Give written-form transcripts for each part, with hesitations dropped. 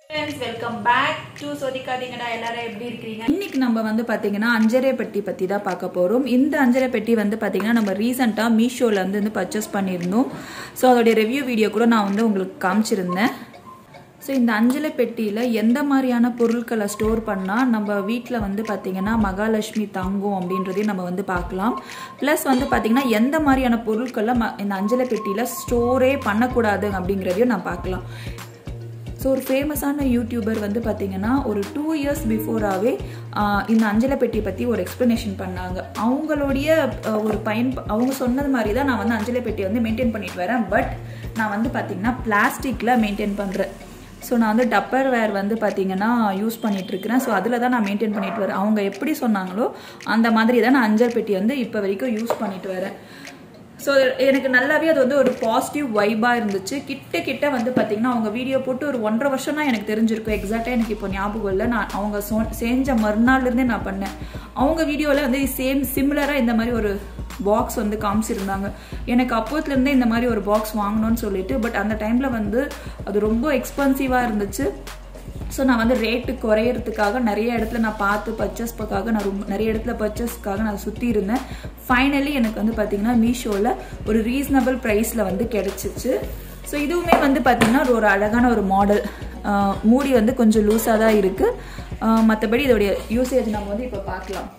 Friends, welcome back to Sodhikadingada. எல்லாரும் எப்படி இருக்கீங்க? இன்னைக்கு நம்ம வந்து பாத்தீங்கன்னா அஞ்சரை பெட்டி பத்தி தான் பார்க்க போறோம். இந்த அஞ்சரை பெட்டி வந்து பாத்தீங்கன்னா நம்ம ரீசன்ட்டா மீஷோல வந்து பர்ச்சேஸ் பண்ணியிருந்தோம். சோ அதோட ரிவ்யூ வீடியோ கூட நான் வந்து உங்களுக்கு காமிச்சிருந்தேன். ஸோ இந்த அஞ்சலை பெட்டியில் எந்த மாதிரியான பொருட்களை ஸ்டோர் பண்ணால் நம்ம வீட்டில் வந்து பார்த்திங்கன்னா மகாலட்சுமி தங்கும் அப்படின்றதையும் நம்ம வந்து பார்க்கலாம். ப்ளஸ் வந்து பார்த்திங்கன்னா எந்த மாதிரியான பொருட்களை இந்த அஞ்சலை பெட்டியில் ஸ்டோரே பண்ணக்கூடாது அப்படிங்கிறதையும் நான் பார்க்கலாம். ஸோ ஒரு ஃபேமஸான யூடியூபர் வந்து பார்த்திங்கன்னா ஒரு 2 years பிஃபோராகவே இந்த அஞ்சலை பெட்டியை பற்றி ஒரு எக்ஸ்ப்ளனேஷன் பண்ணாங்க. அவங்களுடைய அவங்க சொன்னது மாதிரி தான் நான் வந்து அஞ்சலை பெட்டியை வந்து மெயின்டைன் பண்ணிட்டு வரேன். பட் நான் வந்து பார்த்திங்கன்னா பிளாஸ்டிக்கில் மெயின்டைன் பண்ணுறேன். ஸோ நான் வந்து டப்பர் வேர் வந்து பார்த்திங்கன்னா யூஸ் பண்ணிகிட்ருக்கிறேன். ஸோ அதில் தான் நான் மெயின்டைன் பண்ணிட்டு வரேன். அவங்க எப்படி சொன்னாங்களோ அந்த மாதிரி தான் நான் அஞ்சல் பெட்டி வந்து இப்போ வரைக்கும் யூஸ் பண்ணிட்டு வரேன். ஸோ எனக்கு நல்லாவே அது வந்து ஒரு பாசிட்டிவ் வைபாக இருந்துச்சு. கிட்ட வந்து பார்த்திங்கன்னா அவங்க வீடியோ போட்டு ஒரு 1.5 வருஷம் தான் எனக்கு தெரிஞ்சிருக்கும். எக்ஸாக்டாக எனக்கு இப்போ ஞாபகம் இல்லை. நான் அவங்க செஞ்ச மறுநாள்லேருந்தே நான் பண்ணேன். அவங்க வீடியோவில் வந்து சிமிலராக இந்த மாதிரி ஒரு பாக்ஸ் வந்து காமிச்சிருந்தாங்க. எனக்கு அப்போத்துலேருந்தே இந்த மாதிரி ஒரு பாக்ஸ் வாங்கணும்னு சொல்லிட்டு, பட் அந்த டைமில் வந்து அது ரொம்ப எக்ஸ்பென்சிவாக இருந்துச்சு. ஸோ நான் வந்து ரேட்டு குறையிறதுக்காக நிறைய இடத்துல நான் பார்த்து பர்ச்சேஸ்க்காக நிறைய இடத்துல பர்ச்சேஸ்க்காக நான் சுற்றி இருந்தேன். ஃபைனலி எனக்கு வந்து பார்த்திங்கன்னா மீஷோவில் ஒரு ரீசனபிள் ப்ரைஸில் வந்து கிடச்சிச்சு. ஸோ இதுவுமே வந்து பார்த்திங்கன்னா ஒரு அழகான ஒரு மாடல். மூடி வந்து கொஞ்சம் லூஸாக தான் இருக்குது. மற்றபடி இதோடைய யூசேஜ் நம்ம வந்து இப்போ பார்க்கலாம்.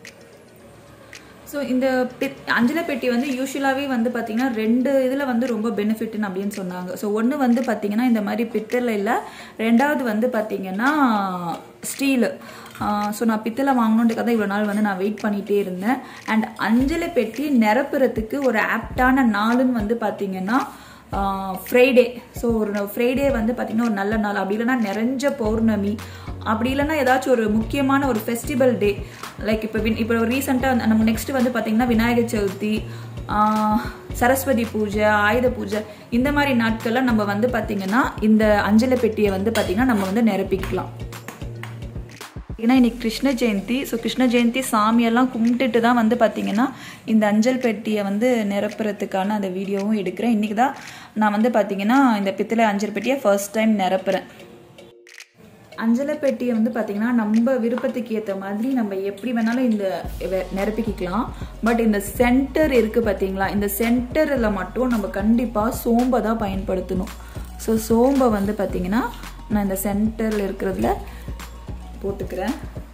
ஸோ இந்த அஞ்சலை பெட்டி வந்து யூஸ்வலாகவே வந்து பார்த்திங்கன்னா 2 இதில் வந்து ரொம்ப பெனிஃபிட்னு அப்படின்னு சொன்னாங்க. ஸோ ஒன்று வந்து பார்த்திங்கன்னா இந்த மாதிரி பித்தளை இல்லை, 2வது வந்து பார்த்திங்கன்னா ஸ்டீலு. ஸோ நான் பித்தளை வாங்கணுன்றதுக்காக இவ்வளோ நாள் வந்து நான் வெயிட் பண்ணிகிட்டே இருந்தேன். அண்ட் அஞ்சலை பெட்டி நிரப்புறதுக்கு ஒரு ஆப்டான நாளுன்னு வந்து பார்த்திங்கன்னா ஃப்ரைடே. ஸோ ஒரு ஃப்ரைடே வந்து பார்த்திங்கன்னா ஒரு நல்ல நாள். அப்படி இல்லைன்னா நிறைஞ்ச பௌர்ணமி, அப்படி இல்லைன்னா ஏதாச்சும் ஒரு முக்கியமான ஒரு ஃபெஸ்டிவல் டே. லைக் இப்போ ரீசெண்டாக நம்ம நெக்ஸ்ட் வந்து பார்த்திங்கன்னா விநாயகர் சதுர்த்தி, சரஸ்வதி பூஜை, ஆயுத பூஜை, இந்த மாதிரி நாட்களில் நம்ம வந்து பார்த்திங்கன்னா இந்த அஞ்சலை பெட்டியை வந்து பார்த்திங்கன்னா நம்ம வந்து நிரப்பிக்கலாம். ஏன்னா இன்னைக்கு கிருஷ்ண ஜெயந்தி. ஸோ கிருஷ்ண ஜெயந்தி சாமியெல்லாம் கும்பிட்டுட்டு தான் வந்து பார்த்திங்கன்னா இந்த அஞ்சல் பெட்டியை வந்து நிரப்புறதுக்கான அந்த வீடியோவும் எடுக்கிறேன். இன்றைக்கி தான் நான் வந்து பார்த்திங்கன்னா இந்த பித்தளை அஞ்சல் பெட்டியை ஃபர்ஸ்ட் டைம் நிரப்புறேன். அஞ்சலை பெட்டியை வந்து பார்த்திங்கன்னா நம்ம விருப்பத்துக்கு ஏற்ற மாதிரி நம்ம எப்படி வேணாலும் இந்த நிரப்பிக்கலாம். பட் இந்த சென்டர் இருக்குது பார்த்தீங்களா, இந்த சென்டரில் மட்டும் நம்ம கண்டிப்பாக சோம்பை தான் பயன்படுத்தணும். ஸோ சோம்பை வந்து பார்த்திங்கன்னா நான் இந்த சென்டரில் இருக்கிறதுல போட்டுக்கிறேன்.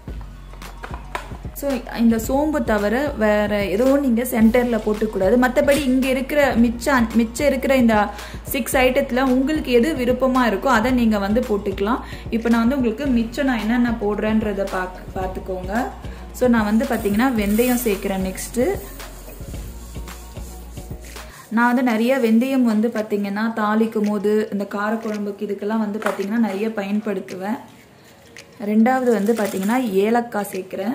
ஸோ இந்த சோம்பு தவிர வேறு எதுவும் நீங்கள் சென்டரில் போட்டுக்கூடாது. மற்றபடி இங்கே இருக்கிற மிச்சம் இருக்கிற இந்த 6 ஐட்டத்தில் உங்களுக்கு எது விருப்பமாக இருக்கோ அதை நீங்கள் வந்து போட்டுக்கலாம். இப்போ நான் வந்து உங்களுக்கு மிச்சம் நான் என்னென்ன போடுறேன்றதை பார்த்துக்கோங்க. ஸோ நான் வந்து பார்த்திங்கன்னா வெந்தயம் சேர்க்குறேன். நெக்ஸ்ட்டு நான் வந்து நிறைய வெந்தயம் வந்து பார்த்திங்கன்னா தாளிக்கும் போது இந்த காரக்குழம்புக்கு இதுக்கெல்லாம் வந்து பார்த்திங்கன்னா நிறைய பயன்படுத்துவேன். 2வது வந்து பார்த்திங்கன்னா ஏலக்காய் சேர்க்குறேன்.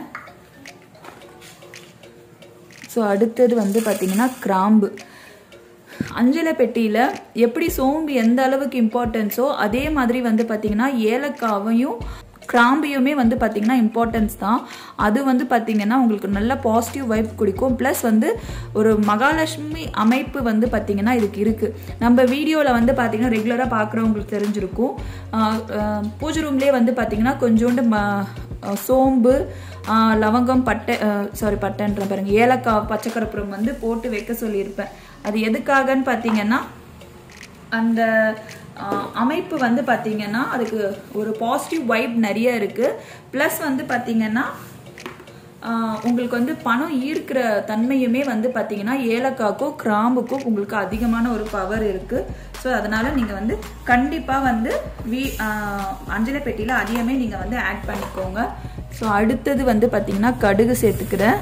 ஸோ அடுத்தது வந்து பார்த்திங்கன்னா கிராம்பு. அஞ்சலை பெட்டியில் எப்படி சோம்பு எந்த அளவுக்கு இம்பார்ட்டன்ஸோ அதே மாதிரி வந்து பார்த்திங்கன்னா ஏலக்காவையும் கிராம்பையுமே வந்து பார்த்திங்கன்னா இம்பார்ட்டன்ஸ் தான். அது வந்து பார்த்திங்கன்னா உங்களுக்கு நல்ல பாசிட்டிவ் வைப் கொடுக்கும். ப்ளஸ் வந்து ஒரு மகாலட்சுமி அமைப்பு வந்து பார்த்திங்கன்னா இதுக்கு இருக்குது. நம்ம வீடியோவில் வந்து பார்த்திங்கன்னா ரெகுலராக பார்க்குறவங்களுக்கு தெரிஞ்சிருக்கும். பூஜை ரூம்லேயே வந்து பார்த்திங்கன்னா கொஞ்சோண்டு சோம்பு, லவங்கம், பட்டைன்ற பாருங்கள், ஏலக்காய், பச்சைக்கற்பூரம் வந்து போட்டு வைக்க சொல்லியிருப்பேன். அது எதுக்காகன்னு பார்த்திங்கன்னா அந்த அமைப்பு வந்து பார்த்திங்கன்னா அதுக்கு ஒரு பாசிட்டிவ் வைப் நிறைய இருக்குது. ப்ளஸ் வந்து பார்த்திங்கன்னா உங்களுக்கு வந்து பணம் ஈர்க்கிற தன்மையுமே வந்து பார்த்திங்கன்னா ஏலக்காய்க்கும் கிராம்புக்கும் உங்களுக்கு அதிகமான ஒரு பவர் இருக்குது. ஸோ அதனால் நீங்கள் வந்து கண்டிப்பாக வந்து அஞ்சலை பெட்டியில் அதையுமே நீங்கள் வந்து ஆட் பண்ணிக்கோங்க. ஸோ அடுத்தது வந்து பார்த்திங்கன்னா கடுகு சேர்த்துக்கிறேன்.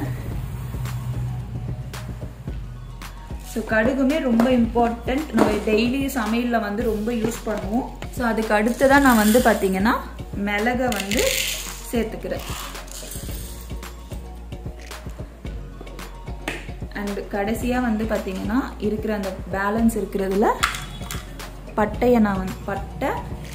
ஸோ கடுகுமே ரொம்ப இம்பார்ட்டண்ட். நம்ம டெய்லி சமையலில் வந்து ரொம்ப யூஸ் பண்ணுவோம். ஸோ அதுக்கு அடுத்ததான் நான் வந்து பார்த்திங்கன்னா மிளகை வந்து சேர்த்துக்கிறேன். அண்ட் கடைசியாக வந்து பார்த்திங்கன்னா இருக்கிற அந்த பேலன்ஸ் இருக்கிறதுல பட்டையை நான் வந்து பட்டை,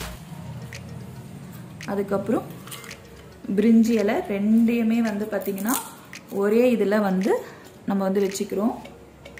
அதுக்கப்புறம் பிரிஞ்சி இலை, 2யுமே வந்து பார்த்திங்கன்னா ஒரே இதில் வந்து நம்ம வந்து வச்சுக்கிறோம்.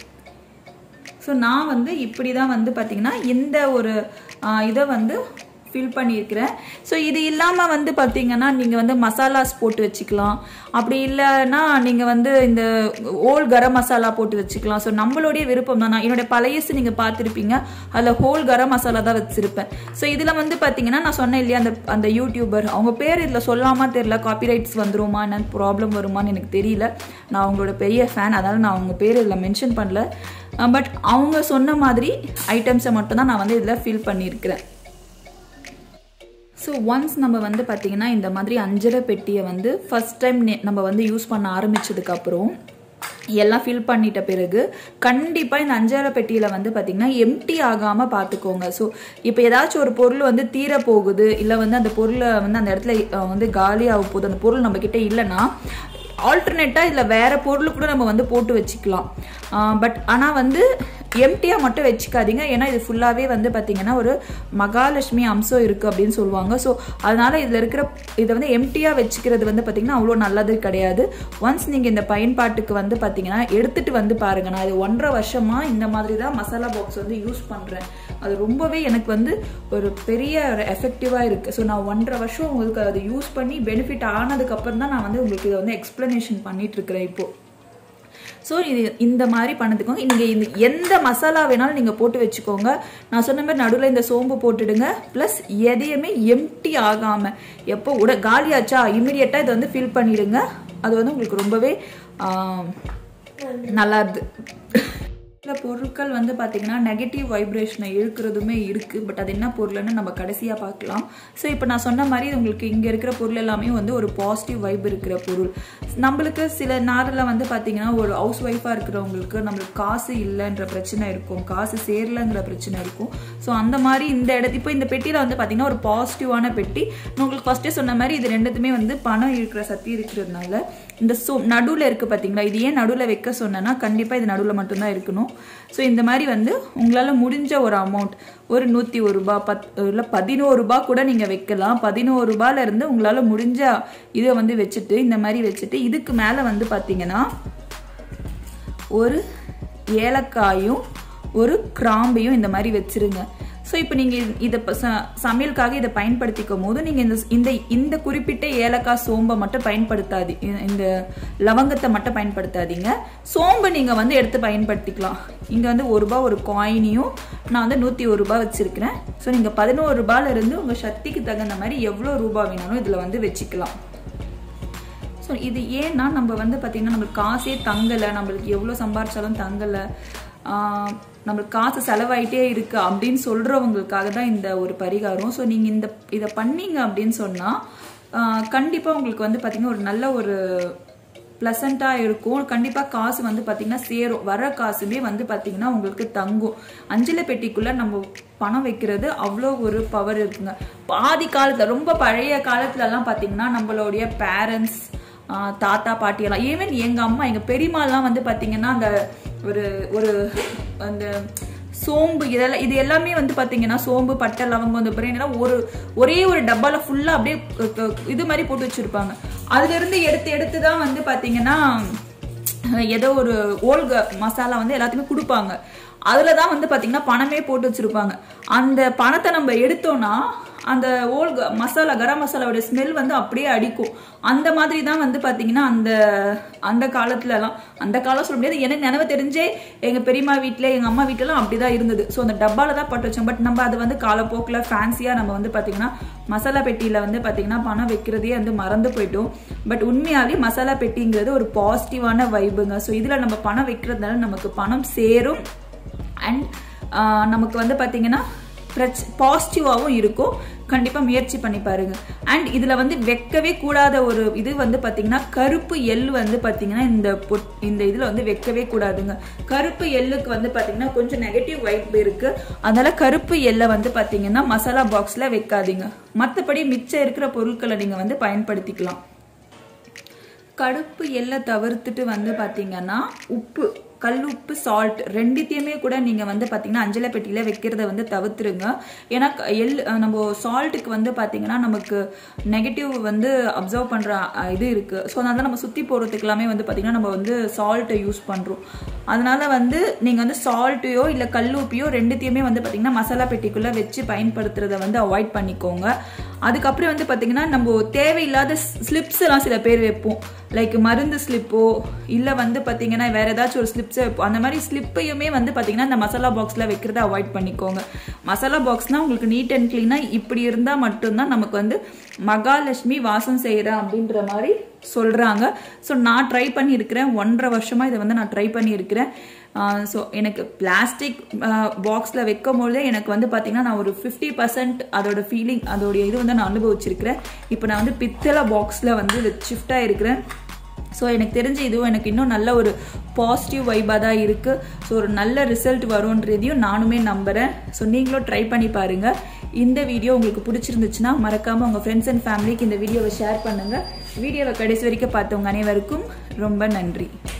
ஸோ நான் வந்து இப்படி தான் வந்து பார்த்திங்கன்னா இந்த ஒரு இதை வந்து ஃபில் பண்ணியிருக்கிறேன். ஸோ இது இல்லாமல் வந்து பார்த்தீங்கன்னா நீங்கள் வந்து மசாலாஸ் போட்டு வச்சுக்கலாம். அப்படி இல்லைன்னா நீங்கள் வந்து இந்த ஹோல் கரம் மசாலா போட்டு வச்சுக்கலாம். ஸோ நம்மளுடைய விருப்பம் தான். நான் என்னோட பழையசு நீங்கள் பார்த்துருப்பீங்க, அதில் ஹோல் கரம் மசாலா தான் வச்சுருப்பேன். ஸோ இதில் வந்து பார்த்தீங்கன்னா நான் சொன்னேன் இல்லையா, அந்த யூடியூபர் அவங்க பேர் இதில் சொல்லாமா தெரியல, காப்பிரைட்ஸ் வந்துருமா என்னன்னு ப்ராப்ளம் வருமானு எனக்கு தெரியல. நான் அவங்களோட பெரிய ஃபேன், அதனால் நான் அவங்க பேர் இதில் மென்ஷன் பண்ணல. பட் அவங்க சொன்ன மாதிரி ஐட்டம்ஸை மட்டும் தான் நான் வந்து இதில் ஃபில் பண்ணியிருக்கிறேன். ஸோ ஒன்ஸ் நம்ம வந்து பார்த்திங்கன்னா இந்த மாதிரி அஞ்சரை பெட்டியை வந்து ஃபஸ்ட் டைம் நம்ம வந்து யூஸ் பண்ண ஆரம்பித்ததுக்கப்புறம் எல்லாம் ஃபில் பண்ணிட்ட பிறகு கண்டிப்பாக இந்த அஞ்சரை பெட்டியில் வந்து பார்த்திங்கன்னா எம்டி ஆகாமல் பார்த்துக்கோங்க. ஸோ இப்போ ஏதாச்சும் ஒரு பொருள் வந்து தீர போகுது, இல்லை வந்து அந்த பொருளை வந்து அந்த இடத்துல வந்து காலி ஆக போகுது, அந்த பொருள் நம்மக்கிட்ட இல்லைன்னா ஆல்டர்னேட்டாக இதில் வேறு பொருள் கூட நம்ம வந்து போட்டு வச்சுக்கலாம். பட் ஆனால் வந்து எம்டியாக மட்டும் வச்சுக்காதீங்க. ஏன்னா இது ஃபுல்லாகவே வந்து பார்த்திங்கன்னா ஒரு மகாலட்சுமி அம்சம் இருக்குது அப்படின்னு சொல்லுவாங்க. ஸோ அதனால் இதில் இருக்கிற இதை வந்து எம்டியாக வச்சுக்கிறது வந்து பார்த்திங்கன்னா அவ்வளோ நல்லது கிடையாது. ஒன்ஸ் நீங்கள் இந்த பயன்பாட்டுக்கு வந்து பார்த்திங்கன்னா எடுத்துகிட்டு வந்து பாருங்கள். நான் இது 1.5 வருஷமாக இந்த மாதிரி தான் மசாலா பாக்ஸ் வந்து யூஸ் பண்ணுறேன். அது ரொம்பவே எனக்கு வந்து ஒரு பெரிய எஃபெக்டிவாக இருக்குது. ஸோ நான் 1.5 வருஷம் உங்களுக்கு அதை யூஸ் பண்ணி பெனிஃபிட் ஆனதுக்கப்புறம் தான் நான் வந்து உங்களுக்கு இதை வந்து எக்ஸ்ப்ளனேஷன் பண்ணிகிட்ருக்கிறேன் இப்போது. ஸோ இது இந்த மாதிரி பண்ணதுக்கோங்க. நீங்கள் இந்த எந்த மசாலா வேணாலும் நீங்கள் போட்டு வச்சுக்கோங்க. நான் சொன்ன மாதிரி நடுவில் இந்த சோம்பு போட்டுடுங்க. ப்ளஸ் எதையுமே எம்டி ஆகாமல் எப்போ காலியாச்சா இம்மிடியட்டாக இதை வந்து ஃபில் பண்ணிவிடுங்க. அது வந்து உங்களுக்கு ரொம்பவே நல்லா இருக்கு. சில பொருட்கள் வந்து பார்த்தீங்கன்னா நெகட்டிவ் வைப்ரேஷனை இழுக்கிறதுமே இருக்குது. பட் அது என்ன பொருள்னு நம்ம கடைசியாக பார்க்கலாம். ஸோ இப்போ நான் சொன்ன மாதிரி உங்களுக்கு இங்கே இருக்கிற பொருள் எல்லாமே வந்து ஒரு பாசிட்டிவ் வைப் இருக்கிற பொருள். நம்மளுக்கு சில நேரில் வந்து பார்த்தீங்கன்னா ஒரு ஹவுஸ் ஒய்ஃபாக இருக்கிறவங்களுக்கு நம்மளுக்கு காசு இல்லைன்ற பிரச்சனை இருக்கும், காசு சேரலைங்கிற பிரச்சனை இருக்கும். ஸோ அந்த மாதிரி இந்த இப்போ இந்த பெட்டியில் வந்து பார்த்தீங்கன்னா ஒரு பாசிட்டிவான பெட்டி. நான் உங்களுக்கு ஃபஸ்ட்டே சொன்ன மாதிரி இது ரெண்டுத்துமே வந்து பணம் இருக்கிற சக்தி இருக்கிறதுனால இந்த நடுவில் இருக்குது பார்த்தீங்களா, இது ஏன் நடுவில் வைக்க சொன்னேன்னா கண்டிப்பாக இது நடுவில் மட்டும்தான் இருக்கணும். ஸோ இந்த மாதிரி வந்து உங்களால் முடிஞ்ச ஒரு அமௌண்ட் ஒரு 101 ரூபா இல்லை 11 ரூபா கூட நீங்கள் வைக்கலாம். 11 ரூபாயிலேருந்து உங்களால் முடிஞ்ச இதை வந்து வச்சுட்டு இந்த மாதிரி வச்சுட்டு இதுக்கு மேலே வந்து பார்த்தீங்கன்னா ஒரு ஏலக்காயும் ஒரு கிராம்பையும் இந்த மாதிரி வச்சிருங்க. ஸோ இப்போ நீங்கள் இதை சமையலுக்காக இதை பயன்படுத்திக்கும் போது நீங்கள் இந்த குறிப்பிட்ட ஏலக்காய் சோம்பை மட்டும் இந்த லவங்கத்தை மட்டும் பயன்படுத்தாதீங்க. சோம்பு நீங்கள் வந்து எடுத்து பயன்படுத்திக்கலாம். இங்கே வந்து 1 ரூபா ஒரு காயினையும் நான் வந்து 101 ரூபா வச்சுருக்கிறேன். ஸோ நீங்கள் 11 ரூபாயிலிருந்து உங்கள் சக்திக்கு தகுந்த மாதிரி எவ்வளோ ரூபா வேணாலும் இதில் வந்து வச்சுக்கலாம். ஸோ இது ஏன்னா நம்ம வந்து பார்த்திங்கன்னா நம்மளுக்கு காசே தங்கலை, நம்மளுக்கு எவ்வளோ சம்பாரிச்சாலும் தங்கலை, நம்மளுக்கு காசு செலவாயிட்டே இருக்கு அப்படின்னு சொல்றவங்களுக்காக தான் இந்த ஒரு பரிகாரம். ஸோ நீங்கள் இதை பண்ணீங்க அப்படின்னு சொன்னால் கண்டிப்பாக உங்களுக்கு வந்து பார்த்தீங்கன்னா ஒரு நல்ல ஒரு ப்ளசண்ட்டாக இருக்கும். கண்டிப்பாக காசு வந்து பார்த்தீங்கன்னா சேரும். வர காசுமே வந்து பார்த்தீங்கன்னா உங்களுக்கு தங்கும். அஞ்சலை பெட்டிக்குள்ளே நம்ம பணம் வைக்கிறது அவ்வளோ ஒரு பவர் இருக்குங்க. பாதி காலத்தில் ரொம்ப பழைய காலத்துலலாம் பார்த்தீங்கன்னா நம்மளுடைய பேரண்ட்ஸ் தாத்தா பாட்டியெல்லாம் ஈவன் எங்கள் அம்மா எங்கள் பெரியம்மாலாம் வந்து பார்த்தீங்கன்னா அந்த ஒரு அந்த சோம்பு இது எல்லாமே வந்து பார்த்தீங்கன்னா சோம்பு பட்டை லவங்கம் அந்த பிறகு ஒரே ஒரு டப்பாவில் ஃபுல்லாக அப்படியே இது மாதிரி போட்டு வச்சுருப்பாங்க. அதுலேருந்து எடுத்து தான் வந்து பார்த்தீங்கன்னா ஏதோ ஒரு ஓல்க மசாலா வந்து எல்லாத்தையுமே கொடுப்பாங்க. அதில் தான் வந்து பார்த்தீங்கன்னா பணமே போட்டு வச்சுருப்பாங்க. அந்த பணத்தை நம்ம எடுத்தோன்னா அந்த மசாலா கரம் மசாலாவோட ஸ்மெல் வந்து அப்படியே அடிக்கும். அந்த மாதிரி தான் வந்து பார்த்தீங்கன்னா அந்த காலத்துலலாம் அந்த காலம் சொல்ல முடியாது, எனக்கு நினைவு தெரிஞ்சே எங்கள் பெரியம்மா வீட்டில் எங்கள் அம்மா வீட்டிலலாம் அப்படி தான் இருந்தது. ஸோ அந்த டப்பாவில் தான் போட்டு வச்சோம். பட் நம்ம அது வந்து காலப்போக்கில் ஃபேன்சியாக நம்ம வந்து பார்த்தீங்கன்னா மசாலா பெட்டியில் வந்து பார்த்தீங்கன்னா பணம் வைக்கிறதே வந்து மறந்து போயிட்டோம். பட் உண்மையாகவே மசாலா பெட்டிங்கிறது ஒரு பாசிட்டிவான வைபுங்க. ஸோ இதில் நம்ம பணம் வைக்கிறதுனால நமக்கு பணம் சேரும். அண்ட் நமக்கு வந்து பார்த்தீங்கன்னா பாசிட்டிவாகவும் இருக்கும். கண்டிப்பாக முயற்சி பண்ணி பாருங்க. அண்ட் இதில் வந்து வைக்கவே கூடாத ஒரு இது வந்து பார்த்தீங்கன்னா கருப்பு எள் வந்து பார்த்தீங்கன்னா இந்த இதில் வந்து வைக்கவே கூடாதுங்க. கருப்பு எள்ளுக்கு வந்து பார்த்தீங்கன்னா கொஞ்சம் நெகட்டிவ் வைப் இருக்கு. அதனால கருப்பு எள்ளை வந்து பார்த்தீங்கன்னா மசாலா பாக்ஸில் வைக்காதீங்க. மற்றபடி மிச்சம் இருக்கிற பொருட்களை நீங்கள் வந்து பயன்படுத்திக்கலாம். கருப்பு எள்ளை தவிர்த்துட்டு வந்து பார்த்தீங்கன்னா உப்பு கல்லுப்பு சால்ட் ரெண்டுத்தையுமே கூட நீங்கள் வந்து பார்த்தீங்கன்னா அஞ்சலை பெட்டியில் வைக்கிறத வந்து தவிர்த்துருங்க. ஏன்னா நம்ம சால்ட்டுக்கு வந்து பார்த்தீங்கன்னா நமக்கு நெகட்டிவ் வந்து அப்சர்வ் பண்ணுற இது இருக்குது. ஸோ அதனால நம்ம சுற்றி போடுறதுக்கு எல்லாமே வந்து பார்த்தீங்கன்னா நம்ம வந்து சால்ட்டை யூஸ் பண்ணுறோம். அதனால வந்து நீங்கள் வந்து சால்ட்டையோ இல்லை கல்லுப்பையோ ரெண்டுத்தையுமே வந்து பார்த்தீங்கன்னா மசாலா பெட்டிக்குள்ளே வச்சு பயன்படுத்துறதை வந்து அவாய்ட் பண்ணிக்கோங்க. அதுக்கப்புறம் வந்து பார்த்தீங்கன்னா நம்ம தேவையில்லாத ஸ்லிப்ஸ் எல்லாம் சில பேர் வைப்போம். லைக் மருந்து ஸ்லிப்போ இல்லை வந்து பார்த்தீங்கன்னா வேற ஏதாச்சும் ஒரு ஸ்லிப்ஸை வைப்போம். அந்த மாதிரி ஸ்லிப்பையுமே வந்து பார்த்தீங்கன்னா இந்த மசாலா பாக்ஸில் வைக்கிறத அவாய்ட் பண்ணிக்கோங்க. மசாலா பாக்ஸ்னால் உங்களுக்கு நீட் அண்ட் க்ளீனாக இப்படி இருந்தால் மட்டும்தான் நமக்கு வந்து மகாலட்சுமி வாசம் செய்கிறேன் அப்படின்ற மாதிரி சொல்கிறாங்க. ஸோ நான் ட்ரை பண்ணியிருக்கிறேன். 1.5 வருஷமாக இதை வந்து நான் ட்ரை பண்ணியிருக்கிறேன். ஸோ எனக்கு பிளாஸ்டிக் பாக்ஸில் வைக்கும் பொழுதே எனக்கு வந்து பார்த்தீங்கன்னா நான் ஒரு 50% அதோட ஃபீலிங் அதோடைய இது வந்து நான் அனுபவிச்சிருக்கிறேன். இப்போ நான் வந்து பித்தளை பாக்ஸில் வந்து ஷிஃப்ட் ஆகிருக்கிறேன். ஸோ எனக்கு தெரிஞ்ச இதுவும் எனக்கு இன்னும் நல்ல ஒரு பாசிட்டிவ் வைபாக தான் இருக்குது. ஸோ ஒரு நல்ல ரிசல்ட் வரும்ன்றதையும் நானுமே நம்புகிறேன். ஸோ நீங்களும் ட்ரை பண்ணி பாருங்கள். இந்த வீடியோ உங்களுக்கு பிடிச்சிருந்துச்சுன்னா மறக்காமல் உங்கள் ஃப்ரெண்ட்ஸ் அண்ட் ஃபேமிலிக்கு இந்த வீடியோவை ஷேர் பண்ணுங்கள். வீடியோவை கடைசி வரைக்கும் பார்த்தவங்க அனைவருக்கும் ரொம்ப நன்றி.